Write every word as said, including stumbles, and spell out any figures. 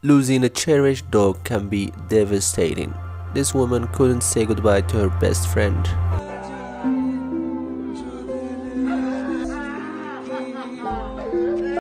Losing a cherished dog can be devastating. This woman couldn't say goodbye to her best friend.